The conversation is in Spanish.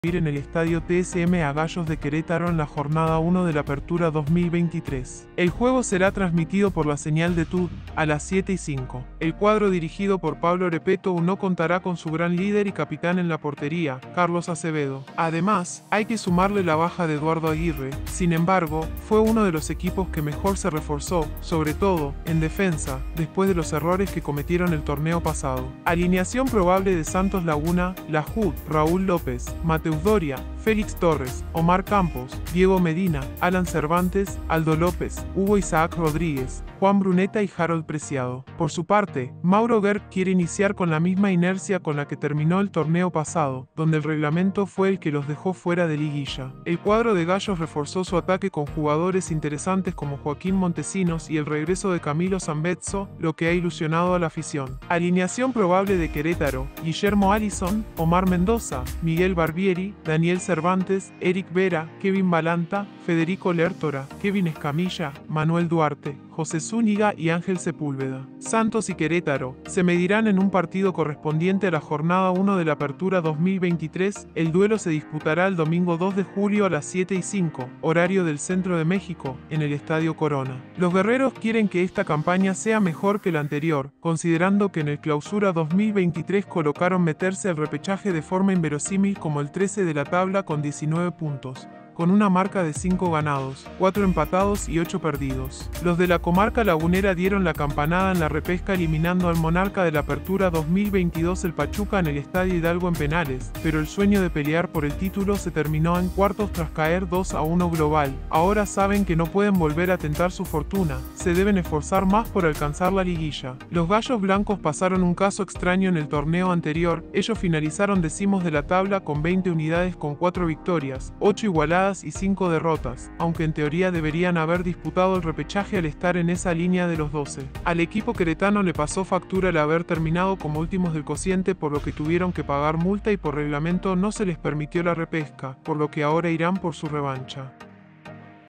en el estadio TSM a Gallos de Querétaro en la jornada 1 de la Apertura 2023. El juego será transmitido por la señal de TUD a las 7:05. El cuadro dirigido por Pablo Repeto no contará con su gran líder y capitán en la portería, Carlos Acevedo. Además, hay que sumarle la baja de Eduardo Aguirre. Sin embargo, fue uno de los equipos que mejor se reforzó, sobre todo en defensa, después de los errores que cometieron el torneo pasado. Alineación probable de Santos Laguna, Lahoud, Raúl López, Mateus Doria, Félix Torres, Omar Campos, Diego Medina, Alan Cervantes, Aldo López, Hugo Isaac Rodríguez, Juan Bruneta y Harold Preciado. Por su parte, Mauro Gerg quiere iniciar con la misma inercia con la que terminó el torneo pasado, donde el reglamento fue el que los dejó fuera de liguilla. El cuadro de Gallos reforzó su ataque con jugadores interesantes como Joaquín Montesinos y el regreso de Camilo Zambezzo, lo que ha ilusionado a la afición. Alineación probable de Querétaro: Guillermo Allison, Omar Mendoza, Miguel Barbieri, Daniel Cervantes, Eric Vera, Kevin Balanta, Federico Lertora, Kevin Escamilla, Manuel Duarte, José Zúñiga y Ángel Sepúlveda. Santos y Querétaro se medirán en un partido correspondiente a la jornada 1 de la Apertura 2023. El duelo se disputará el domingo 2 de julio a las 7:05, horario del centro de México, en el Estadio Corona. Los guerreros quieren que esta campaña sea mejor que la anterior, considerando que en el Clausura 2023 colocaron meterse al repechaje de forma inverosímil como el 13 de la tabla con 19 puntos. Con una marca de 5 ganados, 4 empatados y 8 perdidos. Los de la comarca lagunera dieron la campanada en la repesca eliminando al monarca de la Apertura 2022 el Pachuca en el Estadio Hidalgo en penales, pero el sueño de pelear por el título se terminó en cuartos tras caer 2-1 global. Ahora saben que no pueden volver a tentar su fortuna, se deben esforzar más por alcanzar la liguilla. Los gallos blancos pasaron un caso extraño en el torneo anterior. Ellos finalizaron decimos de la tabla con 20 unidades con 4 victorias, 8 igualadas y 5 derrotas, aunque en teoría deberían haber disputado el repechaje al estar en esa línea de los 12. Al equipo queretano le pasó factura el haber terminado como últimos del cociente, por lo que tuvieron que pagar multa y por reglamento no se les permitió la repesca, por lo que ahora irán por su revancha.